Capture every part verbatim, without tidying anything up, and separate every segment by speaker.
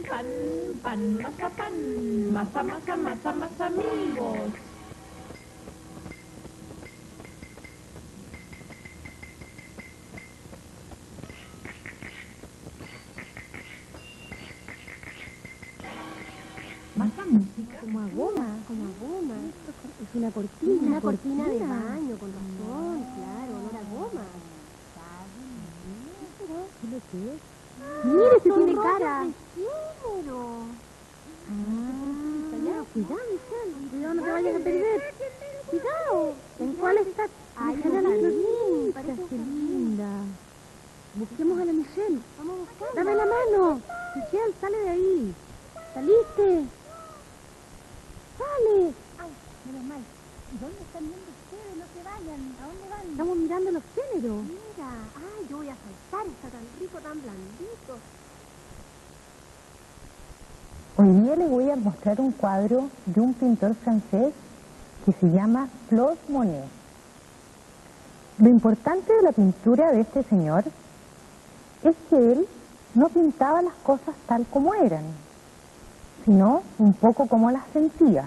Speaker 1: pan, pan, mazapán, masa, masa, masa, masa, amigos. Masa música.
Speaker 2: Como a goma, como a goma. Es una cortina, una cortina, cortina de baño, con razón, claro, olor a goma. ¿Qué es lo que es? Mire, se tiene cara. Ah, cuidado, Michelle. Cuidado, no te vayas a perder. Cuidado. ¿En cuál está? Ay, la Michelle. Parece que linda. Busquemos a la Michelle. Vamos a buscarla. Dame la mano. Michelle, sale de ahí. ¿Saliste? ¡Sale! ¡Ay, menos mal! ¿Y dónde están viendo ustedes? No se vayan. ¿A dónde van? Estamos mirando los géneros. Mira. ¡Ay, yo voy a saltar! Está tan rico, tan blandito.
Speaker 3: Hoy día les voy a mostrar un cuadro de un pintor francés que se llama Claude Monet. Lo importante de la pintura de este señor es que él no pintaba las cosas tal como eran, sino un poco como las sentía.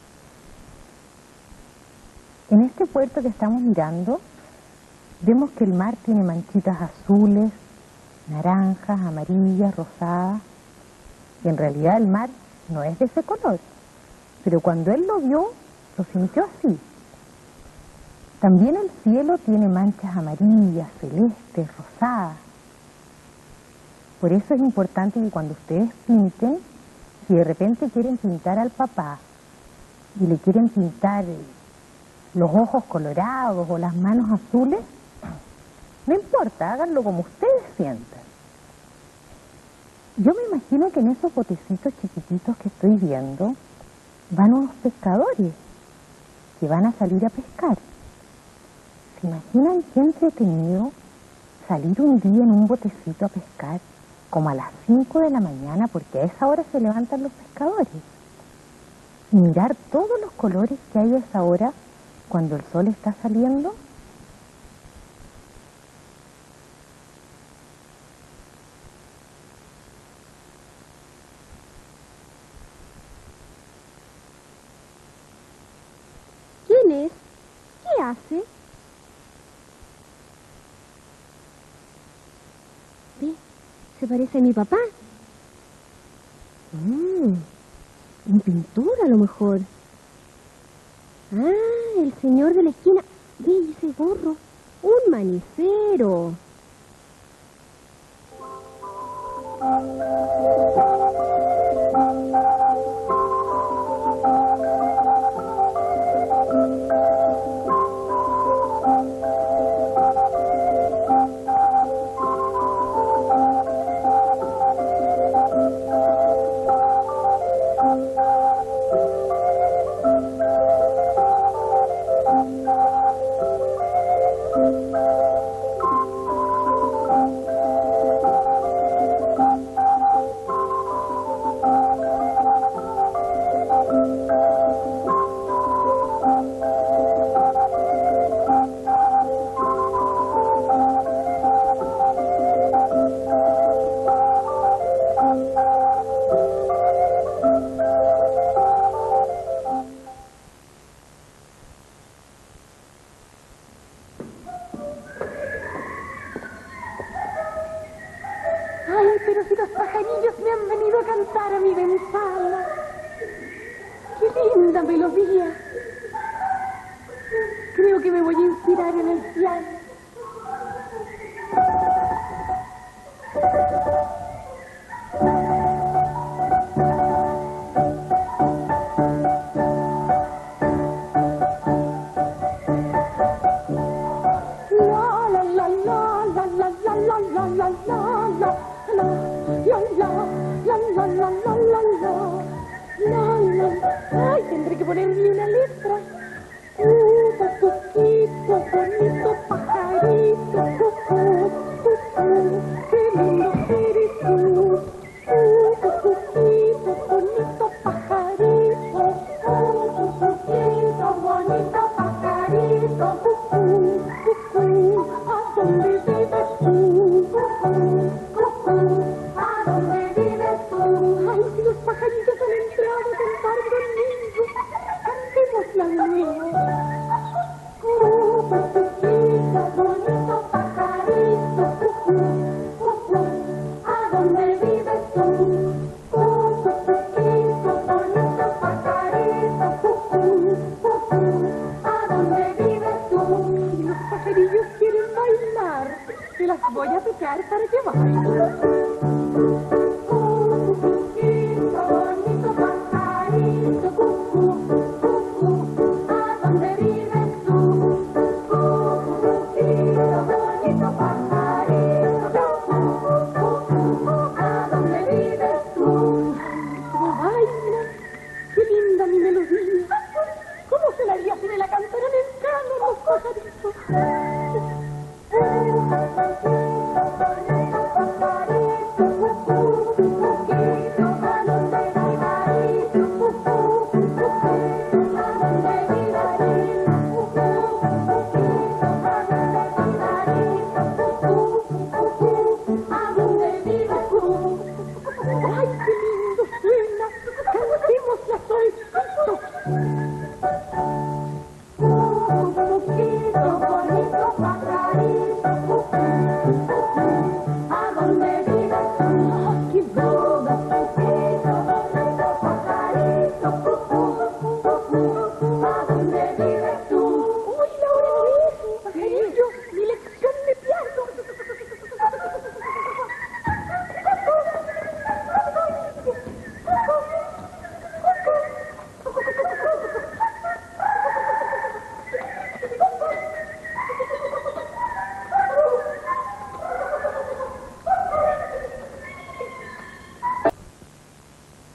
Speaker 3: En este puerto que estamos mirando, vemos que el mar tiene manchitas azules, naranjas, amarillas, rosadas, y en realidad el mar no es de ese color, pero cuando él lo vio, lo sintió así. También el cielo tiene manchas amarillas, celestes, rosadas. Por eso es importante que cuando ustedes pinten, si de repente quieren pintar al papá y le quieren pintar los ojos colorados o las manos azules, no importa, háganlo como ustedes sientan. Yo me imagino que en esos botecitos chiquititos que estoy viendo van unos pescadores que van a salir a pescar. ¿Se imaginan qué entretenido salir un día en un botecito a pescar? Como a las cinco de la mañana, porque a esa hora se levantan los pescadores. Y mirar todos los colores que hay a esa hora cuando el sol está saliendo.
Speaker 2: ¿Quién es? ¿Qué hace? ¿Ve? Se parece a mi papá. Mm, un pintor a lo mejor. Ah, el señor de la esquina. Ve ese gorro. Un manicero.
Speaker 1: Pero si los pajarillos me han venido a cantar a mi ventana. ¡Qué linda melodía! Creo que me voy a inspirar en el piano. Ay, tendré que ponerle una letra. Cuco, cuquito, bonito pajarito, cucú, cucú, qué lindo eres tú. Cuco, cuquito, bonito pajarito, cucú, cuquito, bonito pajarito, cucú, cucú, ¿a dónde vives tú? Cucú, cucú, ¿a dónde vives tú?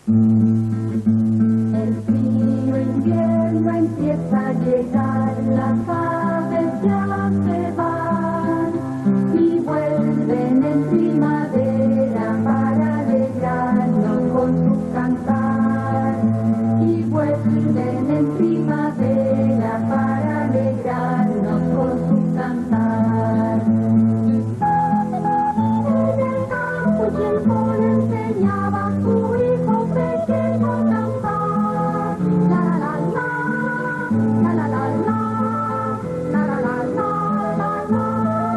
Speaker 1: El frío invierno empieza a llegar, las aves ya se van y vuelven en primavera para alegrarnos con su cantar. Y vuelven en primavera para alegrarnos con su cantar. En el campo y el sol enseñaba a su hijo pequeño a cantar. La la la la, la la la la, la la la la, la la.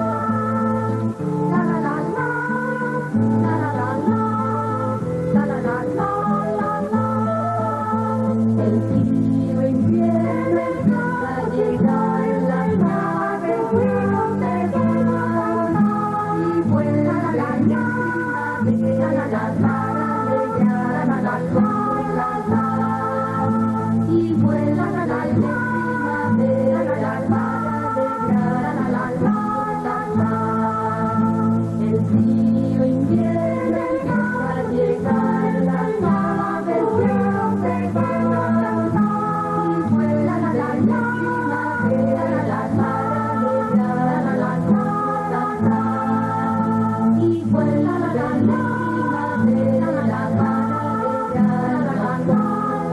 Speaker 1: La la la la, la la la la, la la la la, la la. El frío invierno empieza a llegar, las aves lejos se van y vuelan en primavera, la la la la, la la la la, y vuelan en primavera, la la la la, la la la. El frío invierno empieza a llegar, las aves lejos se van y vuelan en primavera, la la la la, la la la. Y vuelan en primavera, la la la la, la la.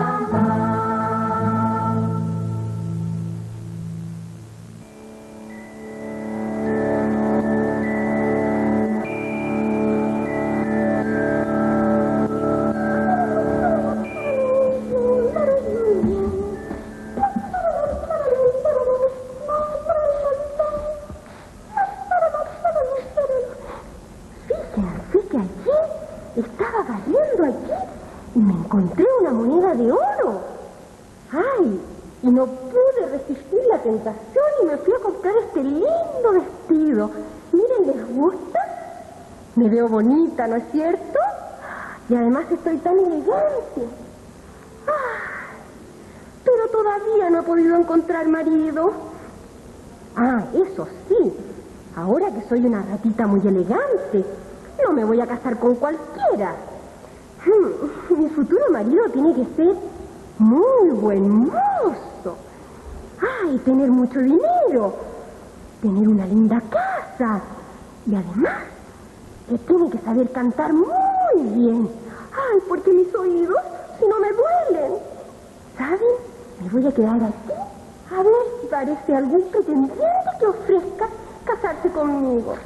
Speaker 1: Fíjense que allí, estaba barriendo allí, y me encontré una moneda de oro. ¡Ay! Y no pude resistir la tentación y me fui a comprar este lindo vestido. Miren, ¿les gusta? Me veo bonita, ¿no es cierto? Y además estoy tan elegante. ¡Ay! Pero todavía no he podido encontrar marido. Ah, eso sí. Ahora que soy una ratita muy elegante, no me voy a casar con cualquiera. Hmm, mi futuro marido tiene que ser muy buen mozo. Ay, tener mucho dinero. Tener una linda casa. Y además, que tiene que saber cantar muy bien. Ay, porque mis oídos, si no me duelen. ¿Saben? Me voy a quedar aquí a ver si parece algún pretendiente que ofrezca casarse conmigo.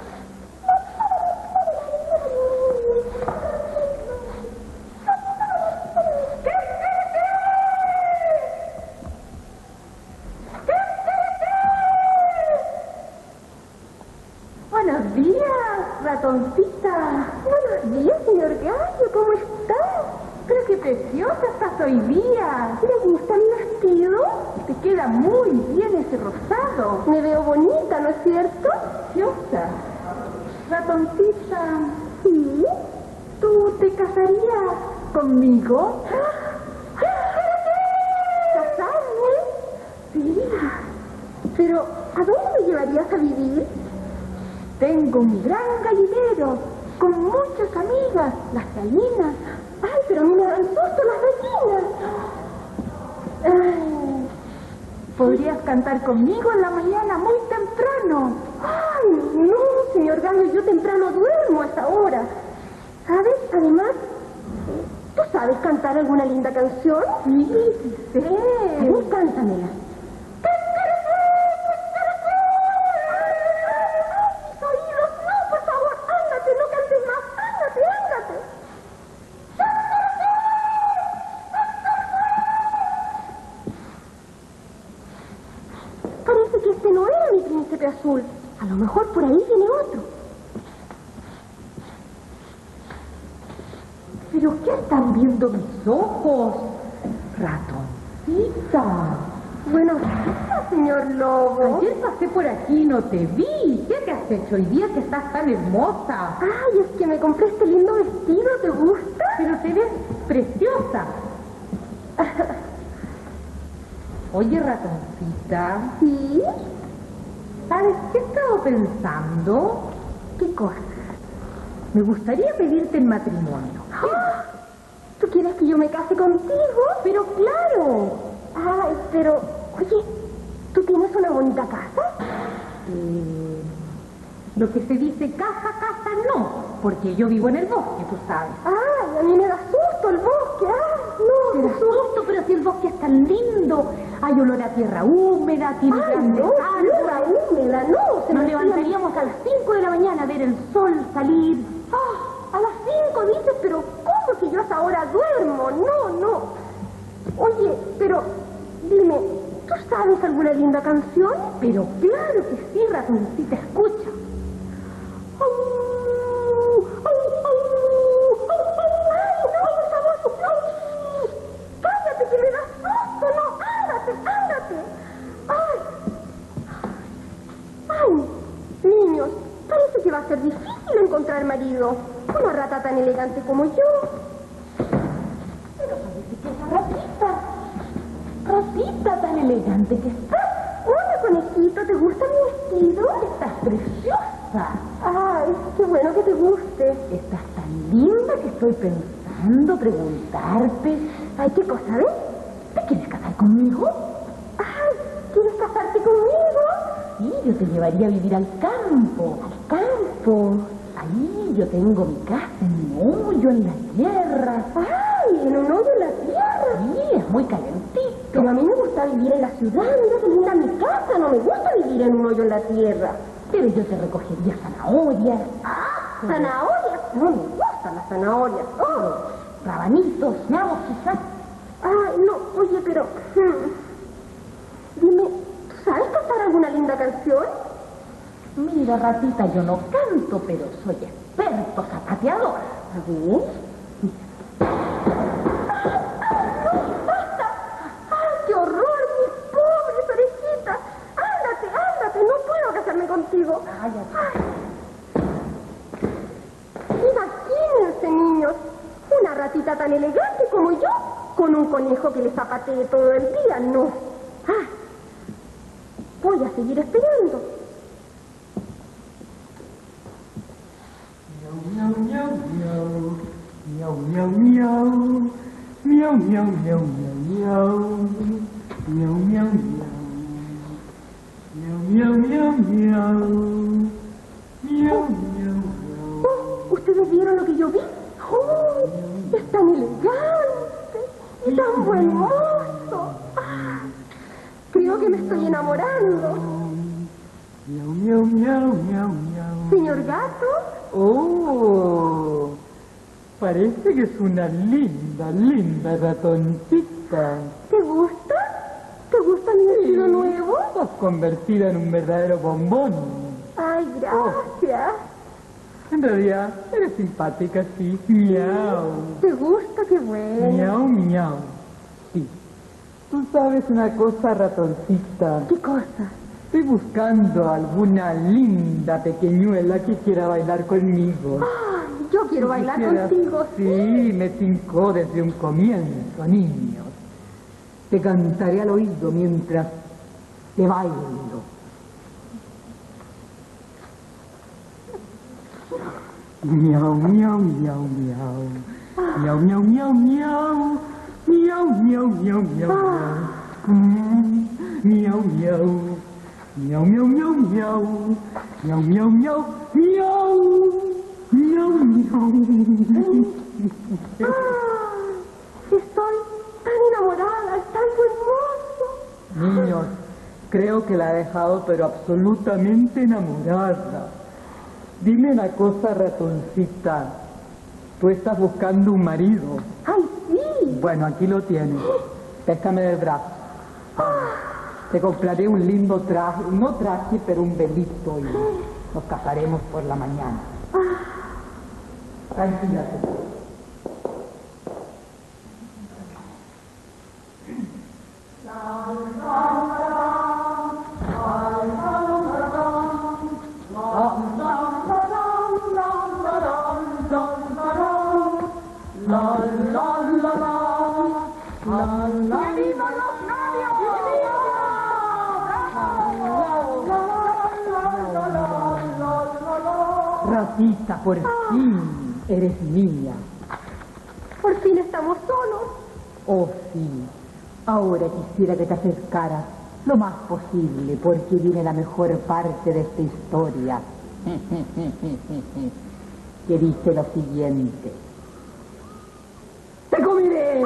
Speaker 1: Buenos días, ratoncita. Buenos días, señor Gallo, ¿cómo está? Pero qué preciosa estás hoy día. ¿Le gusta mi vestido? Te queda muy bien ese rosado. Me veo bonita, ¿no es cierto? Preciosa. Ratoncita. ¿Sí? ¿Tú te casarías conmigo? ¿Casarme? Sí. Pero, ¿a dónde me llevarías a vivir? Tengo un gran gallinero con muchas amigas, las gallinas. Ay, pero a mí me dan susto las gallinas. Ay, ¿podrías cantar conmigo en la mañana muy temprano? Ay, no, señor Gallo, yo temprano duermo a esta hora. ¿Sabes? Además, ¿tú sabes cantar alguna linda canción? Sí, sí sé. A ver, cántamela. Parece que este no era mi príncipe azul. A lo mejor por ahí viene otro. ¿Pero qué están viendo mis ojos? Ratoncita. Buenos días, señor Lobo.
Speaker 3: Ayer pasé por aquí y no te vi. ¿Qué te has hecho hoy día que estás tan hermosa?
Speaker 1: Ay, es que me compré este lindo vestido. ¿Te gusta?
Speaker 3: Pero te ves preciosa. Oye, ratoncita.
Speaker 1: ¿Sí?
Speaker 3: ¿Sabes qué he estado pensando?
Speaker 1: ¿Qué cosa?
Speaker 3: Me gustaría pedirte en matrimonio.
Speaker 1: ¡Ah! ¿Tú quieres que yo yo me case contigo.
Speaker 2: Pero claro.
Speaker 1: Ay, pero, oye, ¿tú tienes una bonita casa?
Speaker 2: Eh, lo que se dice casa, casa no, porque yo vivo en el bosque, tú sabes.
Speaker 1: Ay, a mí me da susto el bosque. Ay, no,
Speaker 2: Te da susto, pero si el bosque es tan lindo, hay olor a tierra húmeda, tiene
Speaker 1: Ay,
Speaker 2: grandes
Speaker 1: no,
Speaker 2: árboles.
Speaker 1: tierra húmeda, no. Se
Speaker 2: Nos
Speaker 1: me
Speaker 2: levantaríamos a las cinco de la mañana a ver el sol salir.
Speaker 1: Ah, a las cinco dices, pero ¿cómo si yo hasta ahora duermo? No, no. Oye, pero dime, ¿tú sabes alguna linda canción?
Speaker 2: Pero claro que sí, ratoncita, escucha.
Speaker 1: ¡Au! ¡Au, au! ¡Au, au! ¡Ay, no, esa voz! ¡Au! ¡Cállate, que me da susto! ¡No, ándate, ándate! ¡Ay! ¡Ay! Niños, parece que va a ser difícil encontrar marido. Una rata tan elegante como yo.
Speaker 2: Pero parece que esa ratita, ratita tan elegante que estás,
Speaker 1: Hola, conejito, ¿te gusta mi vestido?
Speaker 2: estás preciosa.
Speaker 1: Ay, qué bueno que te guste.
Speaker 2: Estás tan linda que estoy pensando preguntarte,
Speaker 1: Ay, ¿qué cosa, ves?
Speaker 2: ¿te quieres casar conmigo?
Speaker 1: Ay, ¿quieres casarte conmigo?
Speaker 2: Sí, yo te llevaría a vivir al campo.
Speaker 1: Al campo.
Speaker 2: Ahí yo tengo mi casa en un hoyo en la tierra.
Speaker 1: Ay, en un hoyo en la tierra.
Speaker 2: Sí, es muy calentito.
Speaker 1: Pero a mí me gusta vivir en la ciudad. Mira qué linda mi casa. No me gusta vivir en un hoyo en la tierra.
Speaker 2: Pero yo te recogería zanahorias,
Speaker 1: Ah, zanahorias. No me gustan las zanahorias. Oh.
Speaker 2: rabanitos, nabos quizás.
Speaker 1: Ay, no, oye, pero... hmm, Dime, ¿tú sabes cantar alguna linda canción?
Speaker 2: Mira, ratita, yo no canto, pero soy experto zapateador.
Speaker 1: A ver. ¡Ay, qué horror, mis pobres orejitas! ¡Ándate, ándate! No puedo casarme contigo.
Speaker 2: Cállate.
Speaker 1: Imagínense, niños, una ratita tan elegante como yo, con un conejo que le zapatee todo el día. No. Ah, voy a seguir esperando.
Speaker 4: Miau, miau, miau, miau, miau, miau, miau, miau, miau, miau, miau, miau, miau, miau, miau, miau, miau.
Speaker 1: Oh, ¿ustedes vieron lo que yo vi? Oh, es tan elegante y tan buen mozo. Ah, creo que me estoy enamorando.
Speaker 4: Miau, miau, miau, miau, miau.
Speaker 1: Señor gato,
Speaker 4: Oh, parece que es una linda, linda ratoncita.
Speaker 1: ¿te gusta? ¿Te gusta mi vestido nuevo?
Speaker 4: Estás convertida en un verdadero bombón.
Speaker 1: Ay, gracias.
Speaker 4: En realidad, eres simpática, sí. Miau.
Speaker 1: ¿Te gusta? Qué bueno.
Speaker 4: Miau, miau. Sí. Tú sabes una cosa, ratoncita.
Speaker 1: ¿Qué cosa?
Speaker 4: Estoy buscando alguna linda pequeñuela que quiera bailar conmigo.
Speaker 1: Ay, yo quiero bailar
Speaker 4: Quisieras-
Speaker 1: contigo.
Speaker 4: Sí, me tincó desde un comienzo, niños. Te cantaré al oído mientras te bailo. Miau, miau, miau, miau. Miau, miau, miau, miau. Miau, miau, miau, miau, miau. Mm, Miau, miau. Miau, miau, miau, miau. Miau, miau, miau, miau. Miau, miau.
Speaker 1: Ah, estoy tan enamorada, es tan hermoso.
Speaker 4: Niños, creo que la he dejado pero absolutamente enamorada. Dime una cosa, ratoncita. Tú estás buscando un marido.
Speaker 1: Ay, sí.
Speaker 4: Bueno, aquí lo tienes. Péscame del brazo. Te compraré un lindo traje, no traje, pero un velito y nos casaremos por la mañana. Tranquilate. Ratita, por fin eres niña.
Speaker 1: Por fin estamos solos.
Speaker 5: Oh, sí. Ahora quisiera que te acercaras lo más posible, porque viene la mejor parte de esta historia. Que dice lo siguiente. ¡Te comeré!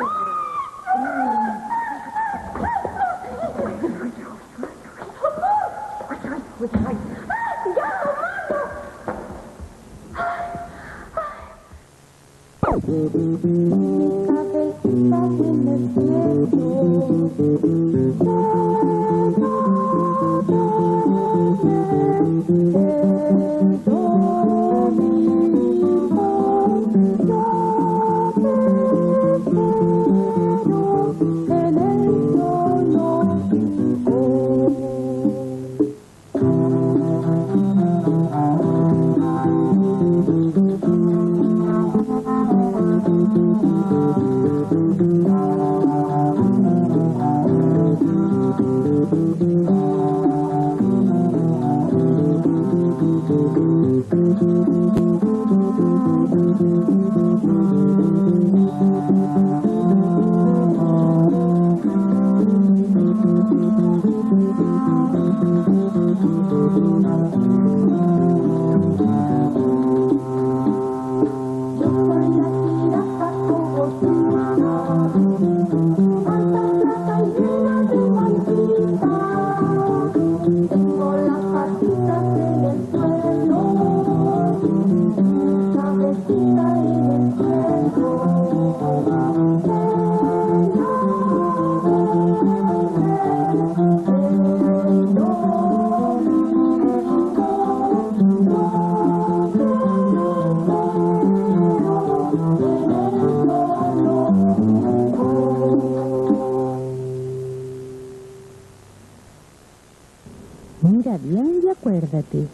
Speaker 3: Mira bien y acuérdate.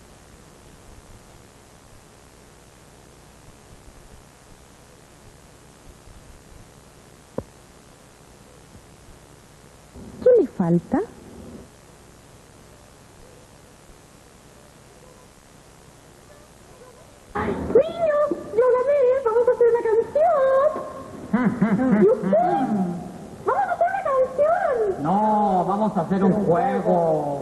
Speaker 3: ¿Qué le falta?
Speaker 1: Niños, yo la vi, vamos a hacer una canción. ¿Y usted? Vamos a hacer una canción.
Speaker 4: No, vamos a hacer un juego.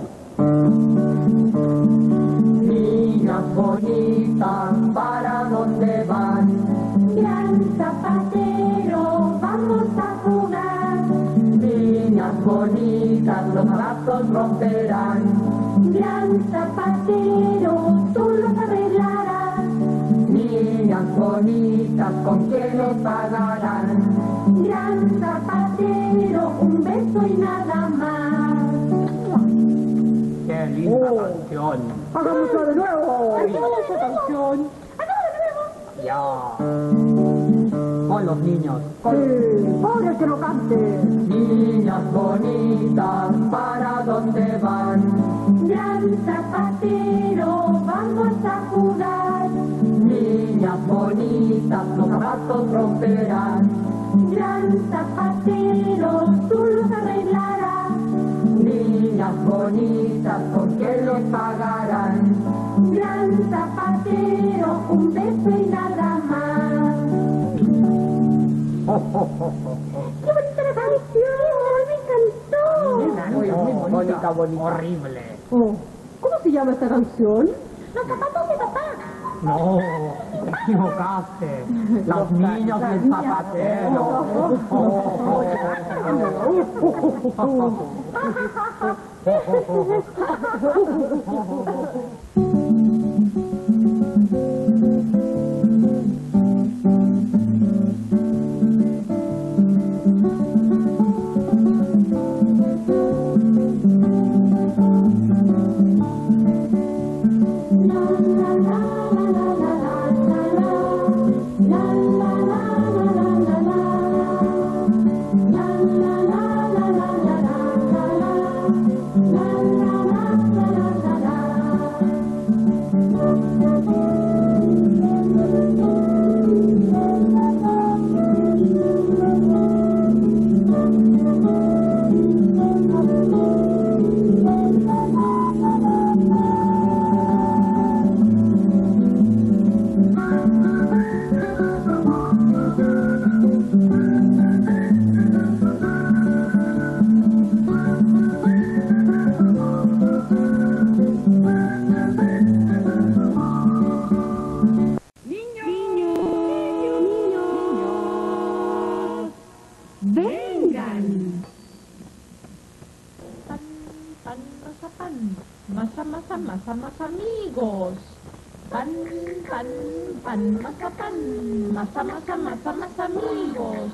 Speaker 4: Niñas bonitas, ¿para dónde van?
Speaker 1: Gran zapatero, vamos a jugar.
Speaker 4: Niñas bonitas, los brazos romperán.
Speaker 1: Gran zapatero, tú los arreglarás.
Speaker 4: Niñas bonitas, ¿con qué nos pagarán?
Speaker 1: Gran zapatero, un beso y nada más.
Speaker 4: ¡Qué linda canción!
Speaker 5: ¡Hagámoslo de nuevo!
Speaker 1: ¡Hagamos esa canción! ¡Hagamos de nuevo!
Speaker 4: Ya. Con los niños.
Speaker 5: Sí, ¡pobre que lo cante!
Speaker 4: Niñas bonitas, ¿para dónde van?
Speaker 1: Gran zapatero, vamos a jugar.
Speaker 4: Niñas bonitas, los brazos romperán.
Speaker 1: Gran zapatero, tú los arreglarás.
Speaker 4: Niñas bonitas, ¿con qué los pagarán?
Speaker 1: Gran zapatero, un beso y nada más. ¡Qué bonita la canción! ¡Me encantó!
Speaker 4: Muy, muy bonita, bonita. Horrible.
Speaker 5: Oh, ¿cómo se llama esta canción?
Speaker 1: ¡Los zapatos de papá!
Speaker 4: No, te equivocaste. Los niños del zapatero.
Speaker 2: ¡Vengan!
Speaker 6: Pan, pan, masa, pan. Masa, masa, masa, masa, amigos. Pan, pan, pan, masa, pan. Masa, masa, masa, masa, amigos.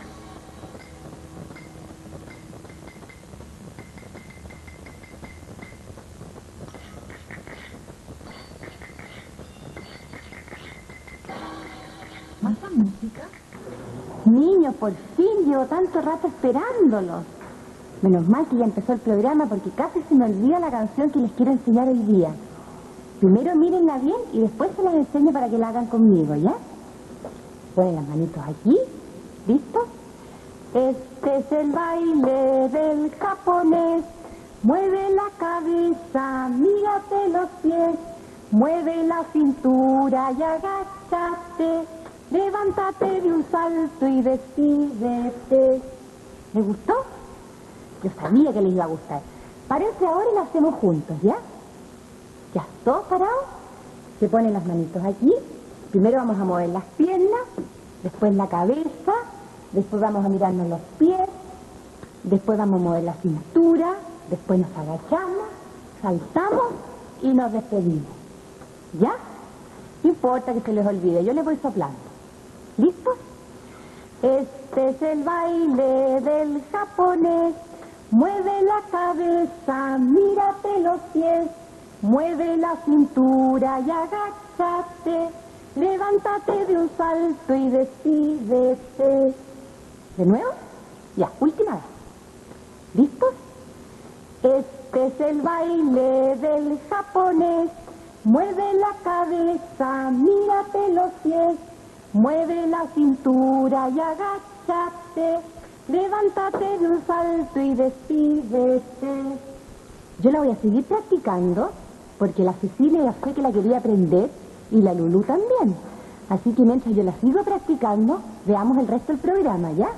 Speaker 6: ¿Masa música?
Speaker 1: Niños, por fin, llevo tanto rato esperándolos. Menos mal que ya empezó el programa porque casi se me olvida la canción que les quiero enseñar hoy día. Primero mírenla bien y después se las enseño para que la hagan conmigo, ¿ya? Ponen las manitos aquí, ¿listo? Este es el baile del japonés. Mueve la cabeza, mírate los pies. Mueve la cintura y agáchate. Levántate de un salto y despídete. ¿Les gustó? Yo sabía que les iba a gustar. Párense ahora y lo hacemos juntos, ¿ya? ¿Ya todos parados? Se ponen las manitos aquí. Primero vamos a mover las piernas, después la cabeza, después vamos a mirarnos los pies, después vamos a mover la cintura, después nos agachamos, saltamos y nos despedimos. ¿Ya? No importa que se les olvide, yo les voy soplando. ¿Listos? Este es el baile del japonés. Mueve la cabeza, mírate los pies. Mueve la cintura y agáchate. Levántate de un salto y despídete. ¿De nuevo? Ya, última vez. ¿Listos? Este es el baile del japonés. Mueve la cabeza, mírate los pies. Mueve la cintura y agáchate. Levántate de un salto y despídete. Yo la voy a seguir practicando porque la Cecilia ya sé que la quería aprender y la Lulú también. Así que mientras yo la sigo practicando, veamos el resto del programa, ¿ya?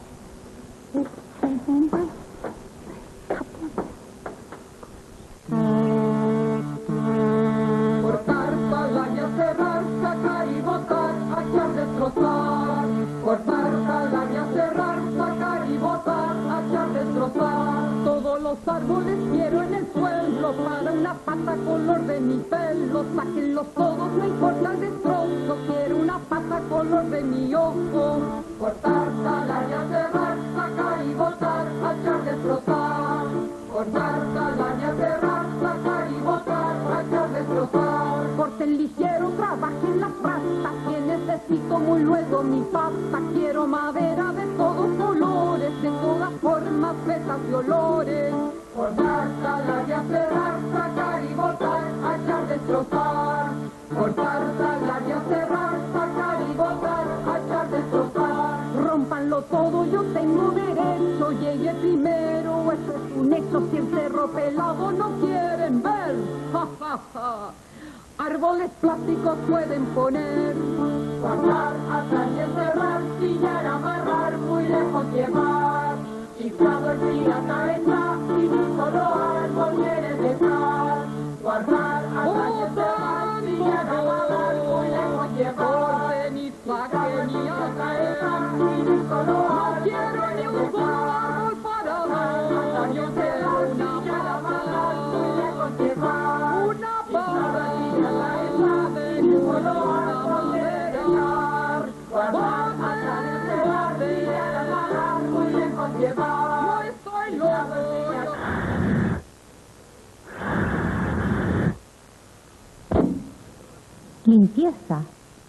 Speaker 4: Cortar, talar y cerrar, sacar y botar, hachar, destrozar. Cortar, talar y cerrar, sacar y botar, hachar, destrozar. Todos los árboles quiero en el suelo, para una pata color de mi pelo. Sáquenlos todos, no importa el destrozo, quiero una pata color de mi ojo. Cortar, talar y cerrar, sacar y botar, hachar, destrozar. Cortar, talar y cerrar, sacar y botar, hachar, destrozar. Corten ligero, trabajen las rastas, que necesito muy luego mi pasta. Quiero madera de todos colores, de todas formas, pesas y olores. Cortar, talar y cerrar, sacar y botar, hachar, destrozar. Cortar, talar y cerrar, sacar y botar, hachar, destrozar. Rómpanlo todo, yo tengo derecho, llegué primero, eso es un hecho. Si el cerro pelado no quieren ver, ja, ja, ja. Árboles plásticos pueden poner. Cortar, atar y encerrar, sillar, amarrar, muy lejos llevar. Chiflado el fría cabeza y un solo árbol quiere dejar. Guardar, atar y encerrar, sillar, amarrar, muy lejos llevar. Ni saquen ni a caer, y un solo árbol quiero ni un solo árbol para ver. Atar y encerrar, sillar, amarrar, muy lejos llevar. Una barra y a la isla de ni un solo árbol quiere dejar. Guardar, atar y encerrar, sillar, amarrar, muy lejos llevar. No estoy loco.
Speaker 3: Limpieza.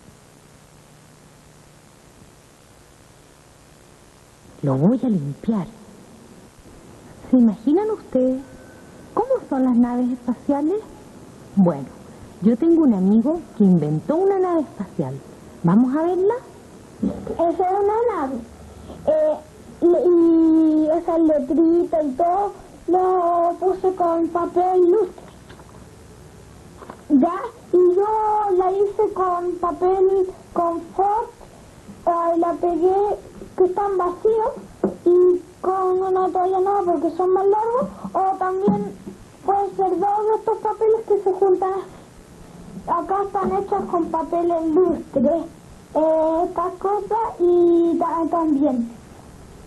Speaker 3: Lo voy a limpiar. ¿Se imaginan ustedes cómo son las naves espaciales? Bueno, yo tengo un amigo que inventó una nave espacial. ¿Vamos a verla?
Speaker 2: Esa es una nave. Eh, y esa letrita y todo lo puse con papel lustre. Ya, y yo la hice con papel confort, eh, la pegué que están vacíos y con una toalla nueva porque son más largos, o también pueden ser dos de estos papeles que se juntan. Acá están hechas con papeles lustre, eh, estas cosas y ta también.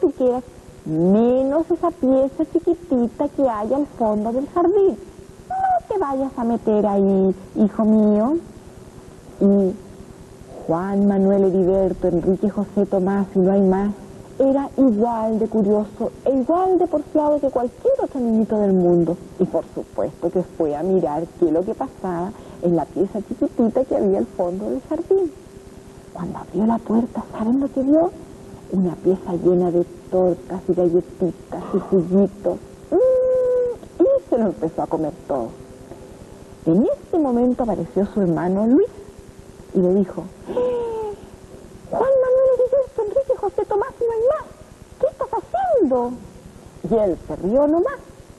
Speaker 1: tú quieras, menos esa pieza chiquitita que hay al fondo del jardín. No te vayas a meter ahí, hijo mío. Y Juan Manuel Heriberto, Enrique José Tomás y no hay más, era igual de curioso e igual de porfiado que cualquier otro niñito del mundo. Y por supuesto que fue a mirar qué es lo que pasaba en la pieza chiquitita que había al fondo del jardín. Cuando abrió la puerta, ¿saben lo que vio? Una pieza llena de tortas y galletitas y juguitos. Mm, y se lo empezó a comer todo. En este momento apareció su hermano Luis y le dijo: ¡Eh! Juan Manuel Heriberto, Enrique José Tomás y no hay más. ¿Qué estás haciendo? Y él se rió nomás.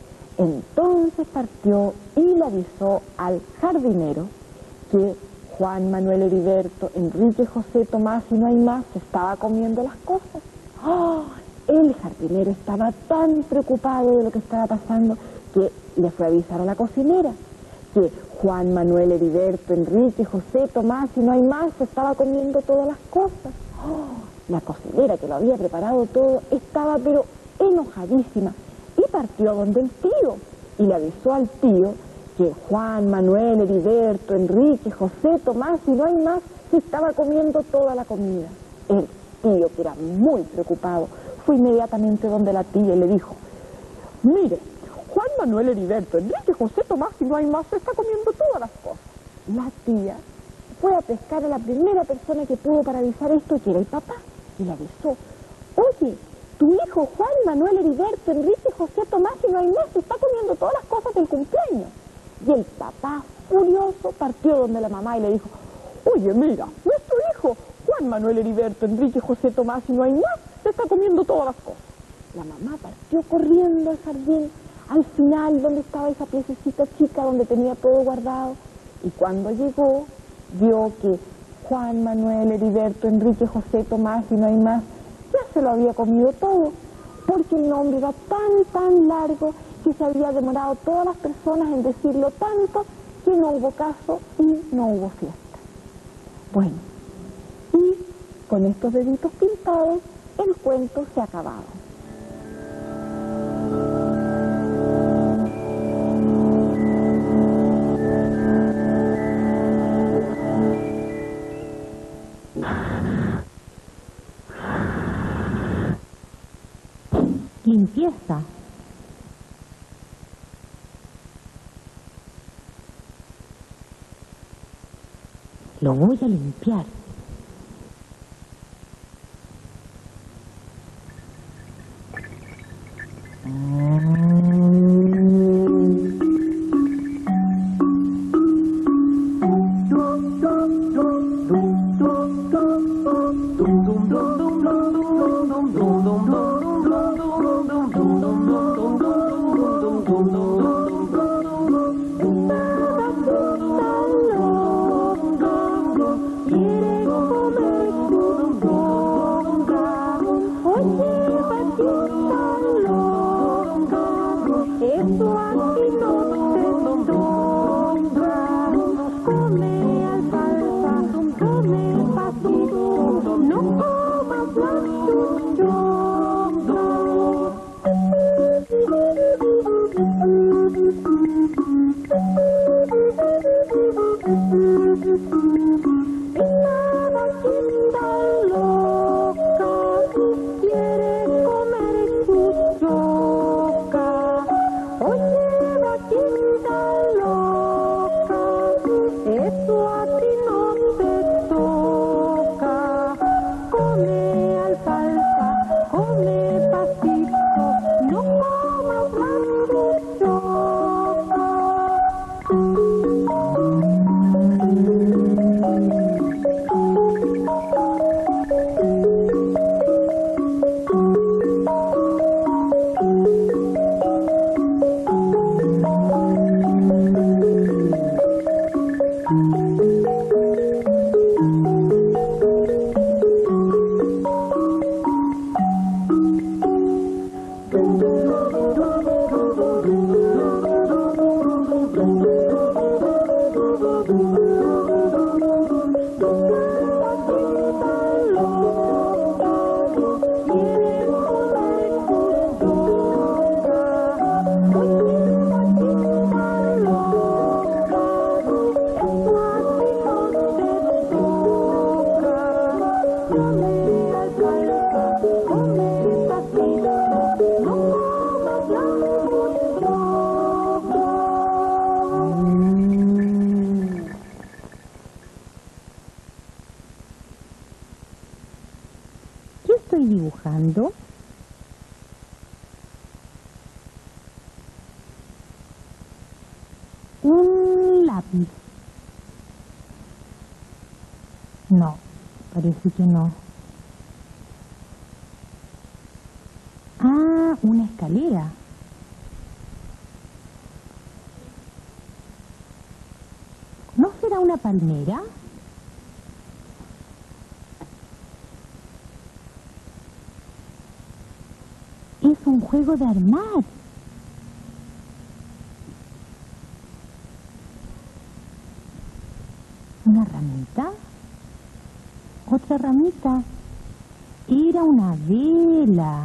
Speaker 1: Entonces partió y le avisó al jardinero que Juan Manuel Heriberto, Enrique José Tomás y no hay más se estaba comiendo las cosas. ¡Oh! El jardinero estaba tan preocupado de lo que estaba pasando que le fue a avisar a la cocinera que Juan Manuel Heriberto, Enrique José Tomás y no hay más se estaba comiendo todas las cosas. ¡Oh! La cocinera que lo había preparado todo estaba pero enojadísima y partió donde el tío y le avisó al tío que Juan Manuel Heriberto, Enrique José Tomás y no hay más se estaba comiendo toda la comida. El tío, que era muy preocupado, fue inmediatamente donde la tía y le dijo: mire, Juan Manuel Heriberto, Enrique José Tomás y no hay más se está comiendo todas las cosas. La tía fue a pescar a la primera persona que pudo para avisar esto, que era el papá, y le avisó: oye, tu hijo Juan Manuel Heriberto, Enrique José Tomás y no hay más se está comiendo todas las cosas del cumpleaños. Y el papá, furioso, partió donde la mamá y le dijo: oye, mira, nuestro hijo Juan Manuel Heriberto, Enrique José Tomás y no hay más se está comiendo todas las cosas. La mamá partió corriendo al jardín, al final donde estaba esa piececita chica donde tenía todo guardado, y cuando llegó vio que Juan Manuel Heriberto, Enrique José Tomás y no hay más ya se lo había comido todo, porque el nombre era tan tan largo que se había demorado todas las personas en decirlo tanto que no hubo caso y no hubo fiesta. Bueno, y con estos deditos pintados el cuento se ha acabado.
Speaker 3: Limpieza. Lo voy a limpiar.
Speaker 1: Come alfalfa, come pastor.
Speaker 3: ¿Qué estoy dibujando? Un lápiz. No, parece que no. Ah, una escalera. ¿No será una palmera? Es un juego de armar. ¿Una ramita? Otra ramita. Era una vela.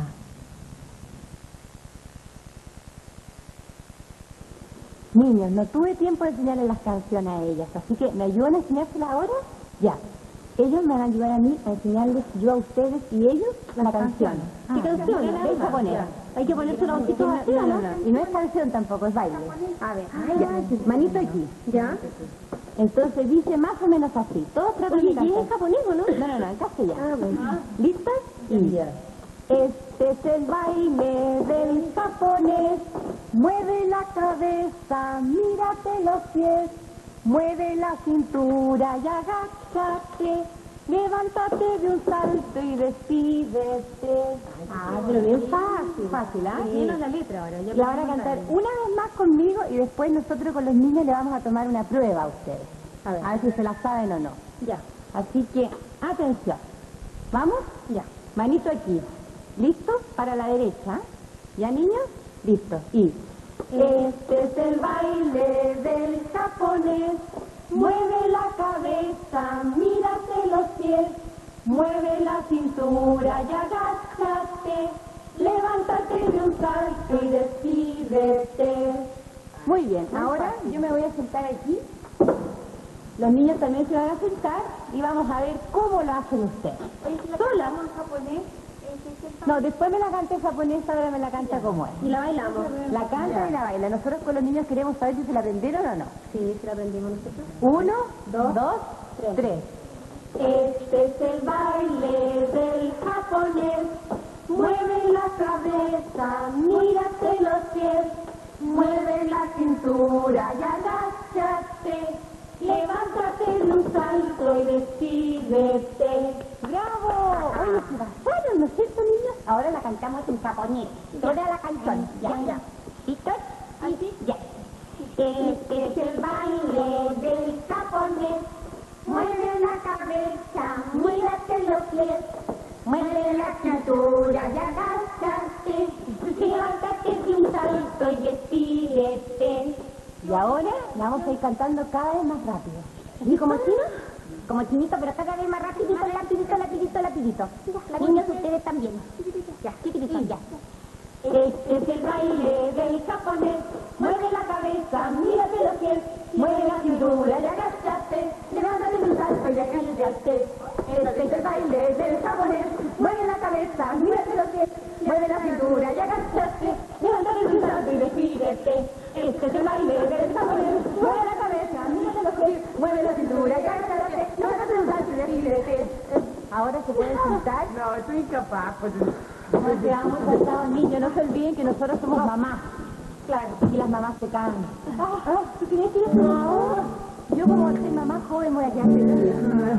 Speaker 1: Niños, no tuve tiempo de enseñarles las canciones a ellas, así que ¿me ayudan a enseñárselas ahora? Ya. Ellos me van a ayudar a mí a enseñarles yo a ustedes y ellos la canción. ¿Qué canción? Es japonesa. Hay que ponerse los ojitos así, ¿o no? Y no es canción tampoco, es baile. A ver, ya. Manito aquí. ¿Ya? Entonces dice más o menos así. Todos tratan de cantar. ¿Y es japonés o no? No, no, no, en castellano. Ah, bueno. ¿Listas? Y ya. Este es el baile del japonés. Mueve la cabeza, mírate los pies. Mueve la cintura y agáchate. Levántate de un salto y despídete. Ah, pero bien fácil. Fácil, ¿ah? Sí. La letra ahora. La van a cantar una vez más conmigo y después nosotros con los niños le vamos a tomar una prueba a ustedes. A ver, a ver si se la saben o no. Ya. Así que, atención. ¿Vamos? Ya. Manito aquí. ¿Listo? Para la derecha. ¿Ya, niños? Listo. Y... este es el baile del japonés. Mueve la cabeza, mírate los pies. Mueve la cintura y agáchate. Levántate de un salto y despídete. Muy bien, ahora yo me voy a sentar aquí. Los niños también se van a sentar y vamos a ver cómo lo hacen ustedes. ¿Sola? ¿Japonés? No, después me la canta en japonés, ahora me la canta como es.
Speaker 2: Y la bailamos.
Speaker 1: La canta y la baila. Nosotros con los niños queremos saber si se la aprendieron o no.
Speaker 2: Sí, se la aprendimos nosotros.
Speaker 1: Uno, dos, dos tres. tres. Este es el baile del japonés. Mueve la cabeza, mírate los pies. Mueve la cintura y agáchate. Levántate de un salto y despídete. ¡Bravo! Oye, se pasaron, ¿no es cierto, niños? Ahora la cantamos en japonés. Toda la canción. Ya, ya. ¿Listos? ¿Así? Ya. Este es el baile del japonés. Mueve la cabeza, muévete los pies. Mueve la cintura y agáchate. Levántate de un salto y despídete. Y ahora la vamos a ir cantando cada vez más rápido. ¿Y como chino? Como chinito, pero cada vez más rapidito, rapidito, rapidito, rapidito. Niños, ustedes también. Ya, chiquitito, ya. Este es el baile del japonés. Mueve la cabeza, mírate los pies. Mueve la cintura y agáchate. Levántate de un salto y acríllate. Este es el baile del japonés. Mueve la cabeza, mírate los pies. Mueve la cintura y agáchate. Levántate de un salto y despídete. Este es el baile del japonés. Mueve la cabeza, mírate los pies. Mueve la cintura y agáchate. Levántate de un salto y despídete. Ahora se pueden sentar.
Speaker 6: No, estoy incapaz. Pues...
Speaker 1: Nos quedamos sentados, niños. No se olviden que nosotros somos mamás. Claro, y las mamás se caen. Ah, ¿tú tienes que ir? No. Yo como soy mamá joven voy a quedar feliz.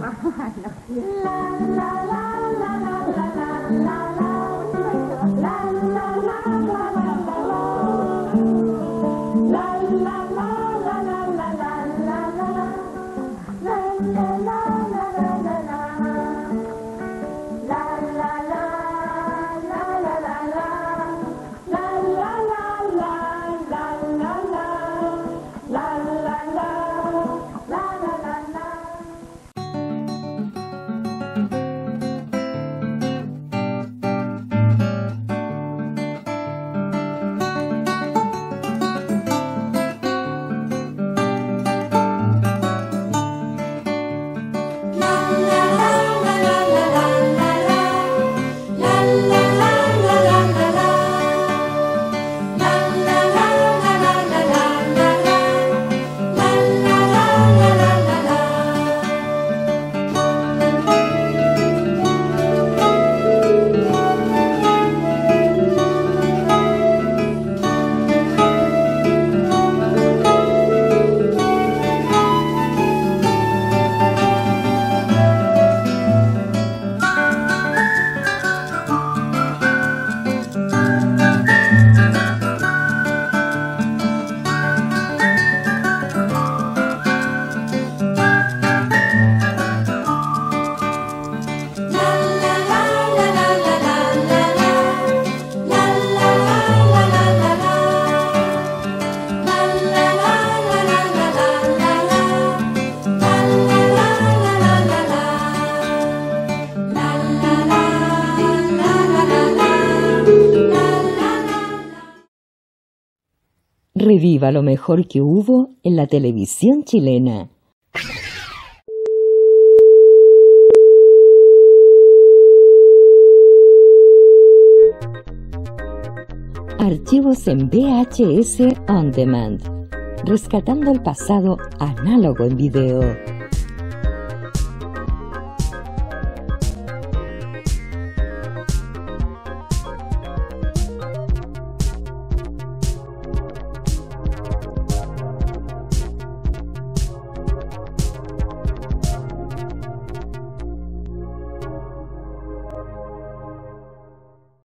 Speaker 1: La, la, la, la, la, la, la, la, la. La, la, la, la, la, la, la. La, la, la, la, la, la, la, la. La, la, la, la, la, la, la. La, la, la.
Speaker 7: Reviva lo mejor que hubo en la televisión chilena. Archivos en V H S On Demand. Rescatando el pasado análogo en video.